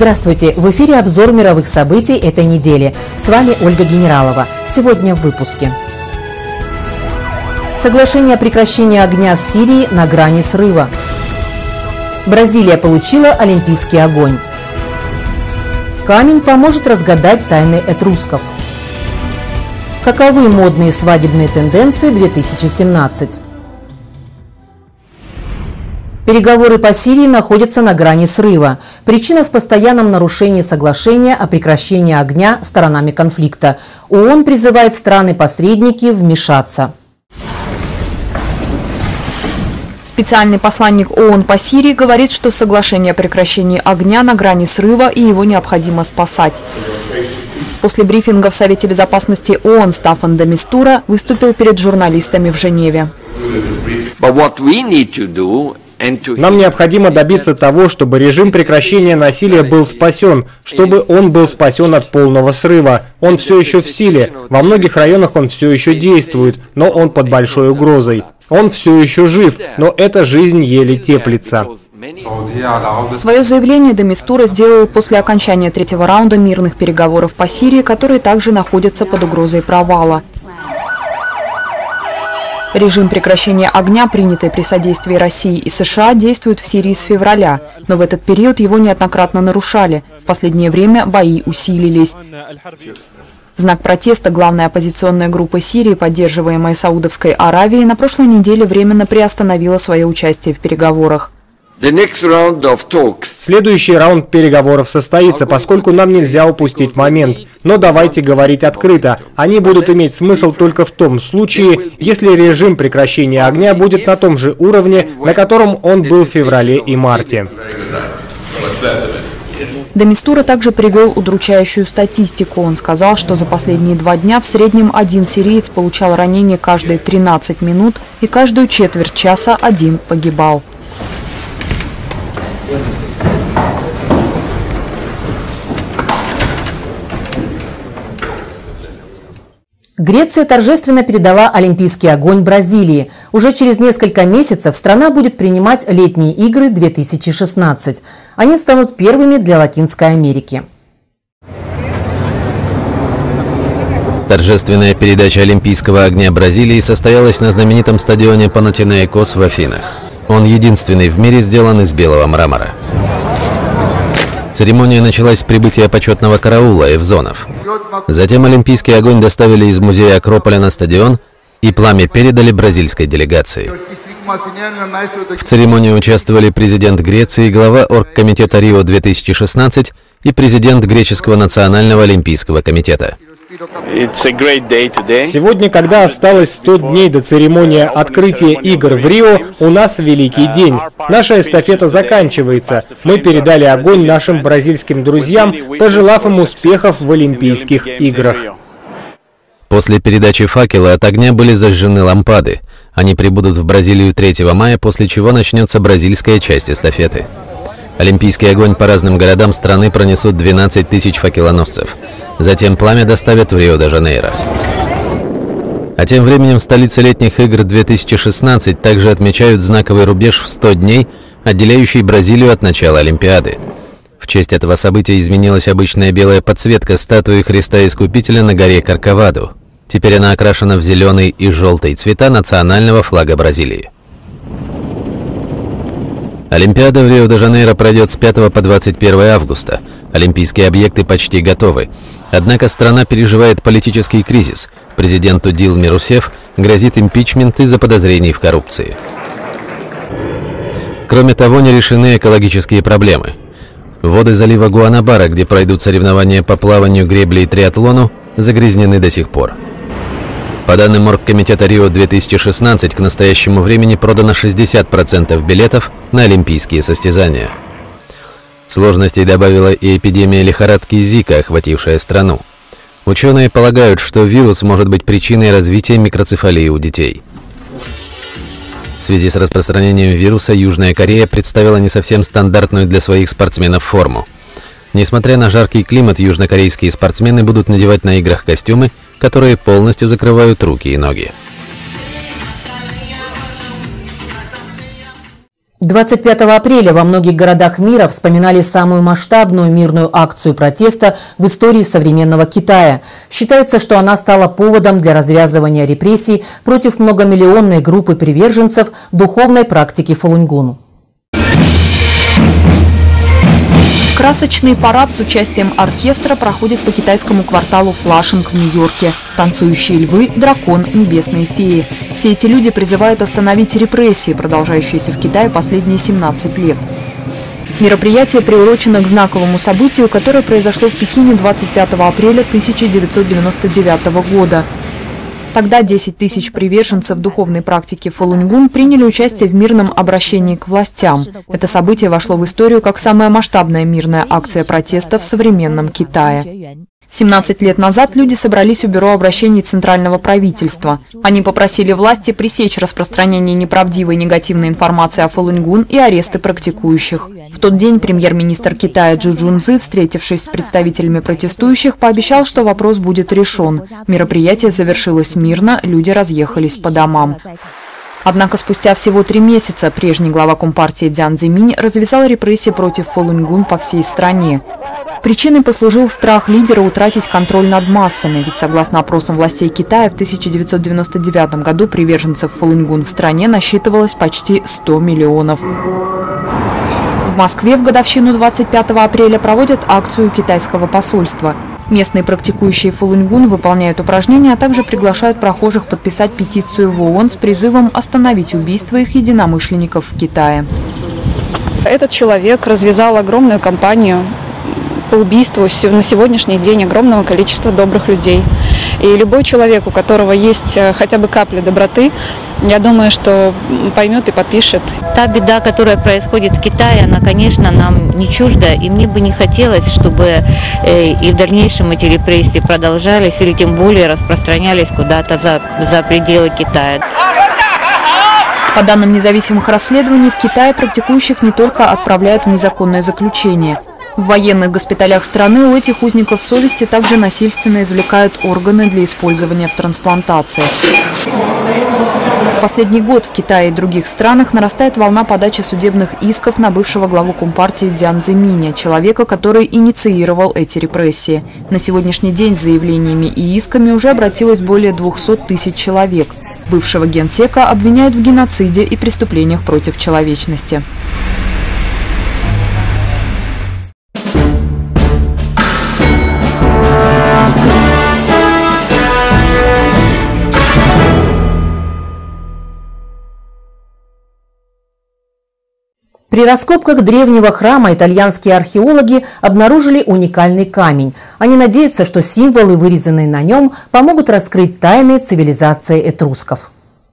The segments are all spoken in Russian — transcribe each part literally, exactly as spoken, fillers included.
Здравствуйте! В эфире обзор мировых событий этой недели. С вами Ольга Генералова. Сегодня в выпуске. Соглашение о прекращении огня в Сирии на грани срыва. Бразилия получила олимпийский огонь. Камень поможет разгадать тайны этрусков. Каковы модные свадебные тенденции две тысячи семнадцать? Переговоры по Сирии находятся на грани срыва. Причина в постоянном нарушении соглашения о прекращении огня сторонами конфликта. ООН призывает страны-посредники вмешаться. Специальный посланник ООН по Сирии говорит, что соглашение о прекращении огня на грани срыва и его необходимо спасать. После брифинга в Совете безопасности ООН Стаффан де Мистура выступил перед журналистами в Женеве. Нам необходимо добиться того, чтобы режим прекращения насилия был спасен, чтобы он был спасен от полного срыва. Он все еще в силе, во многих районах он все еще действует, но он под большой угрозой. Он все еще жив, но эта жизнь еле теплится. Свое заявление де Мистура сделал после окончания третьего раунда мирных переговоров по Сирии, которые также находятся под угрозой провала. Режим прекращения огня, принятый при содействии России и США, действует в Сирии с февраля, но в этот период его неоднократно нарушали. В последнее время бои усилились. В знак протеста главная оппозиционная группа Сирии, поддерживаемая Саудовской Аравией, на прошлой неделе временно приостановила свое участие в переговорах. Следующий раунд переговоров состоится, поскольку нам нельзя упустить момент. Но давайте говорить открыто. Они будут иметь смысл только в том случае, если режим прекращения огня будет на том же уровне, на котором он был в феврале и марте. Де Мистура также привел удручающую статистику. Он сказал, что за последние два дня в среднем один сириец получал ранение каждые тринадцать минут и каждую четверть часа один погибал. Греция торжественно передала олимпийский огонь Бразилии. Уже через несколько месяцев страна будет принимать летние игры две тысячи шестнадцать. Они станут первыми для Латинской Америки. Торжественная передача олимпийского огня Бразилии состоялась на знаменитом стадионе Панатинаикос в Афинах. Он единственный в мире сделан из белого мрамора. Церемония началась с прибытия почетного караула эвзонов. Затем олимпийский огонь доставили из музея Акрополя на стадион и пламя передали бразильской делегации. В церемонии участвовали президент Греции, глава оргкомитета Рио две тысячи шестнадцать и президент Греческого национального олимпийского комитета. Сегодня, когда осталось сто дней до церемонии открытия игр в Рио, у нас великий день. Наша эстафета заканчивается. Мы передали огонь нашим бразильским друзьям, пожелав им успехов в Олимпийских играх. После передачи факела от огня были зажжены лампады. Они прибудут в Бразилию третьего мая, после чего начнется бразильская часть эстафеты. Олимпийский огонь по разным городам страны пронесут двенадцать тысяч факелоносцев. Затем пламя доставят в Рио-де-Жанейро. А тем временем в столице летних игр две тысячи шестнадцать также отмечают знаковый рубеж в сто дней, отделяющий Бразилию от начала Олимпиады. В честь этого события изменилась обычная белая подсветка статуи Христа Искупителя на горе Корковаду. Теперь она окрашена в зеленый и желтый цвета национального флага Бразилии. Олимпиада в Рио-де-Жанейро пройдет с пятого по двадцать первое августа. Олимпийские объекты почти готовы. Однако страна переживает политический кризис. Президенту Дилме Русефф грозит импичмент из-за подозрений в коррупции. Кроме того, не решены экологические проблемы. Воды залива Гуанабара, где пройдут соревнования по плаванию, гребле и триатлону, загрязнены до сих пор. По данным оргкомитета Рио две тысячи шестнадцать, к настоящему времени продано шестьдесят процентов билетов на олимпийские состязания. Сложностей добавила и эпидемия лихорадки Зика, охватившая страну. Ученые полагают, что вирус может быть причиной развития микроцефалии у детей. В связи с распространением вируса Южная Корея представила не совсем стандартную для своих спортсменов форму. Несмотря на жаркий климат, южнокорейские спортсмены будут надевать на играх костюмы, которые полностью закрывают руки и ноги. двадцать пятого апреля во многих городах мира вспоминали самую масштабную мирную акцию протеста в истории современного Китая. Считается, что она стала поводом для развязывания репрессий против многомиллионной группы приверженцев духовной практики Фалуньгун. Красочный парад с участием оркестра проходит по китайскому кварталу Флашинг в Нью-Йорке. Танцующие львы, дракон, небесные феи. Все эти люди призывают остановить репрессии, продолжающиеся в Китае последние семнадцать лет. Мероприятие приурочено к знаковому событию, которое произошло в Пекине двадцать пятого апреля тысяча девятьсот девяносто девятого года. Тогда десять тысяч приверженцев духовной практики Фалуньгун приняли участие в мирном обращении к властям. Это событие вошло в историю как самая масштабная мирная акция протеста в современном Китае. семнадцать лет назад люди собрались у бюро обращений Центрального правительства. Они попросили власти пресечь распространение неправдивой негативной информации о Фалуньгун и аресты практикующих. В тот день премьер-министр Китая Чжу Чжунцзы, встретившись с представителями протестующих, пообещал, что вопрос будет решен. Мероприятие завершилось мирно, люди разъехались по домам. Однако спустя всего три месяца прежний глава Компартии Цзян Цзиминь развязал репрессии против Фалуньгун по всей стране. Причиной послужил страх лидера утратить контроль над массами, ведь согласно опросам властей Китая в тысяча девятьсот девяносто девятом году приверженцев Фалуньгун в стране насчитывалось почти сто миллионов. В Москве в годовщину двадцать пятого апреля проводят акцию китайского посольства. Местные практикующие Фалуньгун выполняют упражнения, а также приглашают прохожих подписать петицию в ООН с призывом остановить убийство их единомышленников в Китае. Этот человек развязал огромную кампанию по убийству на сегодняшний день огромного количества добрых людей. И любой человек, у которого есть хотя бы капля доброты, я думаю, что поймет и подпишет. Та беда, которая происходит в Китае, она, конечно, нам не чужда. И мне бы не хотелось, чтобы и в дальнейшем эти репрессии продолжались или тем более распространялись куда-то за, за пределы Китая. По данным независимых расследований, в Китае практикующих не только отправляют в незаконное заключение. В военных госпиталях страны у этих узников совести также насильственно извлекают органы для использования в трансплантации. В последний год в Китае и других странах нарастает волна подачи судебных исков на бывшего главу Компартии Цзян Цзиминя, человека, который инициировал эти репрессии. На сегодняшний день с заявлениями и исками уже обратилось более двухсот тысяч человек. Бывшего генсека обвиняют в геноциде и преступлениях против человечности. При раскопках древнего храма итальянские археологи обнаружили уникальный камень. Они надеются, что символы, вырезанные на нем, помогут раскрыть тайны цивилизации этрусков.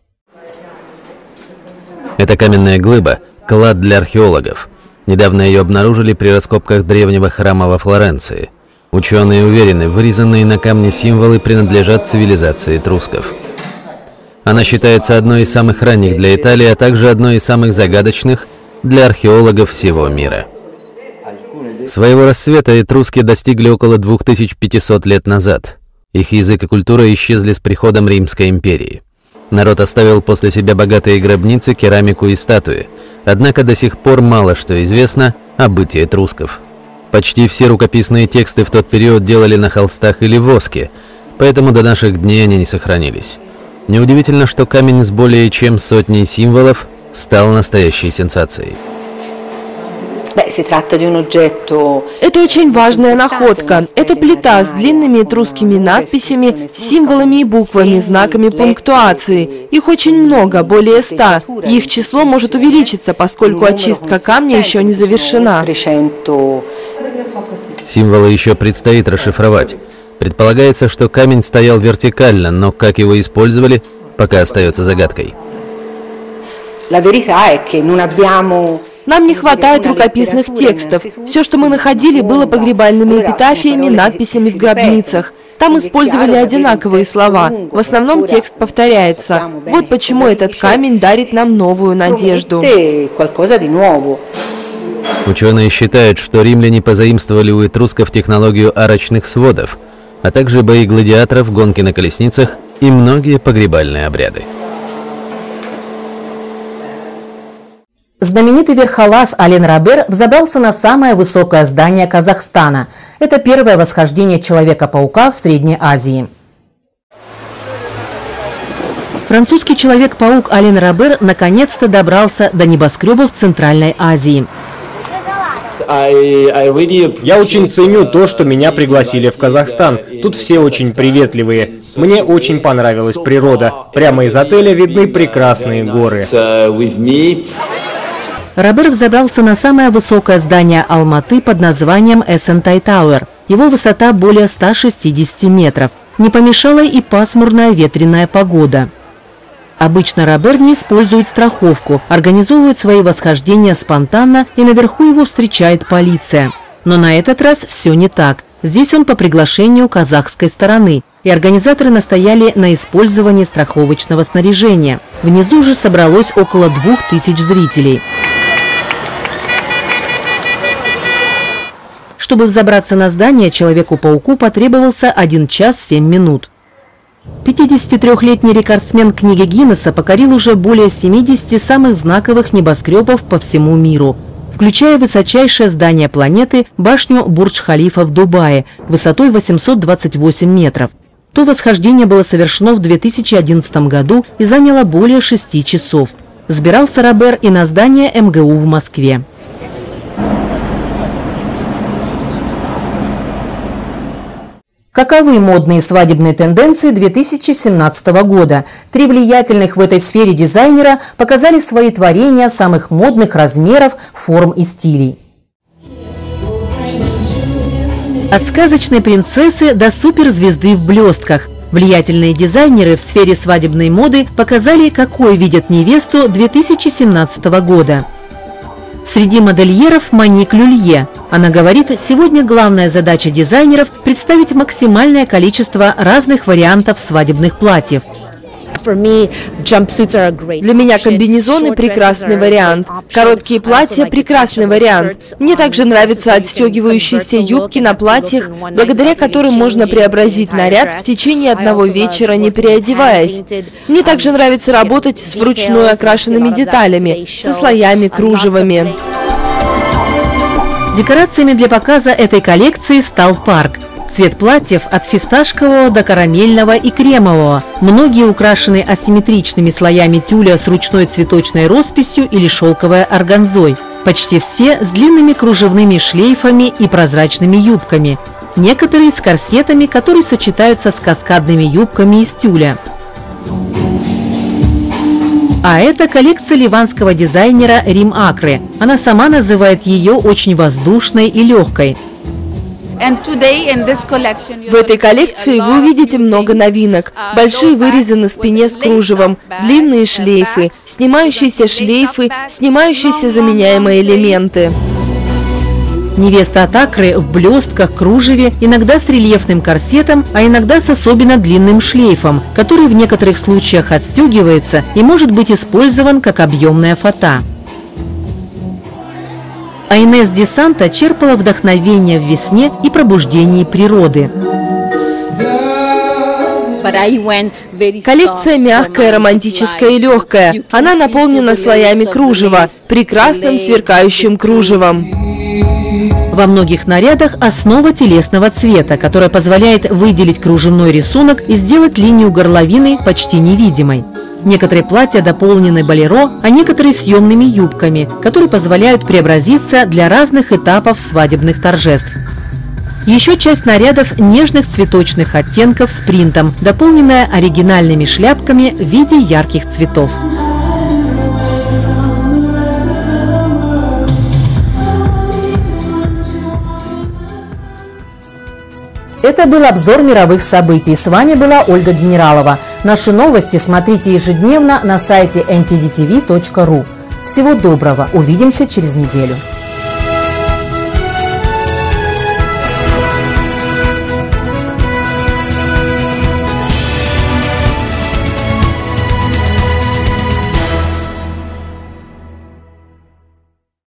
Это каменная глыба – клад для археологов. Недавно ее обнаружили при раскопках древнего храма во Флоренции. Ученые уверены, вырезанные на камне символы принадлежат цивилизации этрусков. Она считается одной из самых ранних для Италии, а также одной из самых загадочных для археологов всего мира. Своего расцвета этруски достигли около двух тысяч пятисот лет назад. Их язык и культура исчезли с приходом Римской империи. Народ оставил после себя богатые гробницы, керамику и статуи. Однако до сих пор мало что известно о бытии этрусков. Почти все рукописные тексты в тот период делали на холстах или воске, поэтому до наших дней они не сохранились. Неудивительно, что камень с более чем сотней символов стал настоящей сенсацией. Это очень важная находка. Это плита с длинными этрусскими надписями, символами и буквами, знаками пунктуации. Их очень много, более ста. Их число может увеличиться, поскольку очистка камня еще не завершена. Символы еще предстоит расшифровать. Предполагается, что камень стоял вертикально, но как его использовали, пока остается загадкой. Нам не хватает рукописных текстов. Все, что мы находили, было погребальными эпитафиями, надписями в гробницах. Там использовали одинаковые слова. В основном текст повторяется. Вот почему этот камень дарит нам новую надежду. Ученые считают, что римляне позаимствовали у этрусков технологию арочных сводов, а также бои гладиаторов, гонки на колесницах и многие погребальные обряды. Знаменитый верхолаз Ален Робер взобрался на самое высокое здание Казахстана. Это первое восхождение Человека-паука в Средней Азии. Французский Человек-паук Ален Робер наконец-то добрался до небоскребов Центральной Азии. Я очень ценю то, что меня пригласили в Казахстан. Тут все очень приветливые. Мне очень понравилась природа. Прямо из отеля видны прекрасные горы. Робер взобрался на самое высокое здание Алматы под названием Эссентай Тауэр. Его высота более ста шестидесяти метров. Не помешала и пасмурная ветреная погода. Обычно Робер не использует страховку, организовывает свои восхождения спонтанно, и наверху его встречает полиция. Но на этот раз все не так. Здесь он по приглашению казахской стороны, и организаторы настояли на использовании страховочного снаряжения. Внизу же собралось около двух тысяч зрителей. Чтобы взобраться на здание, Человеку-пауку потребовался один час семь минут. пятидесятитрёхлетний рекордсмен книги Гиннесса покорил уже более семидесяти самых знаковых небоскребов по всему миру, включая высочайшее здание планеты – башню Бурдж-Халифа в Дубае, высотой восемьсот двадцать восемь метров. То восхождение было совершено в две тысячи одиннадцатом году и заняло более шести часов. Взбирался Робер и на здание эм гэ у в Москве. Каковы модные свадебные тенденции две тысячи семнадцатого года? Три влиятельных в этой сфере дизайнера показали свои творения самых модных размеров, форм и стилей. От сказочной принцессы до суперзвезды в блестках. Влиятельные дизайнеры в сфере свадебной моды показали, какой видят невесту две тысячи семнадцатого года. Среди модельеров Моник Люлье. Она говорит, сегодня главная задача дизайнеров – представить максимальное количество разных вариантов свадебных платьев. Для меня комбинезоны – прекрасный вариант. Короткие платья – прекрасный вариант. Мне также нравятся отстегивающиеся юбки на платьях, благодаря которым можно преобразить наряд в течение одного вечера, не переодеваясь. Мне также нравится работать с вручную окрашенными деталями, со слоями, кружевами. Декорациями для показа этой коллекции стал парк. Цвет платьев от фисташкового до карамельного и кремового. Многие украшены асимметричными слоями тюля с ручной цветочной росписью или шелковой органзой. Почти все с длинными кружевными шлейфами и прозрачными юбками. Некоторые с корсетами, которые сочетаются с каскадными юбками из тюля. А это коллекция ливанского дизайнера Рим Акры. Она сама называет ее очень воздушной и легкой. В этой коллекции вы увидите много новинок. Большие вырезы на спине с кружевом, длинные шлейфы, снимающиеся шлейфы, снимающиеся заменяемые элементы. Невеста от Акры в блестках, кружеве, иногда с рельефным корсетом, а иногда с особенно длинным шлейфом, который в некоторых случаях отстегивается и может быть использован как объемная фата. А Инес Ди Санто черпала вдохновение в весне и пробуждении природы. Коллекция мягкая, романтическая и легкая. Она наполнена слоями кружева, прекрасным сверкающим кружевом. Во многих нарядах основа телесного цвета, которая позволяет выделить кружевной рисунок и сделать линию горловины почти невидимой. Некоторые платья дополнены болеро, а некоторые съемными юбками, которые позволяют преобразиться для разных этапов свадебных торжеств. Еще часть нарядов нежных цветочных оттенков с принтом, дополненная оригинальными шляпками в виде ярких цветов. Это был обзор мировых событий. С вами была Ольга Генералова. Наши новости смотрите ежедневно на сайте эн ти ди ти ви точка ру. Всего доброго. Увидимся через неделю.